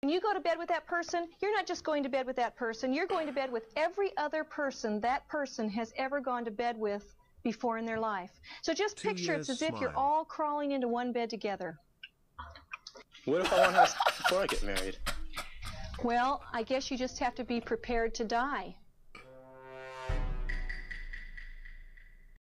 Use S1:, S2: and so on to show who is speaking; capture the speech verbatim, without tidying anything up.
S1: When you go to bed with that person, you're not just going to bed with that person, you're going to bed with every other person that person has ever gone to bed with before in their life. So just
S2: Two
S1: picture it's
S2: years
S1: as if you're
S2: smile.
S1: all crawling into one bed together.
S3: What if I want to have sex before I get married?
S1: Well, I guess you just have to be prepared to die.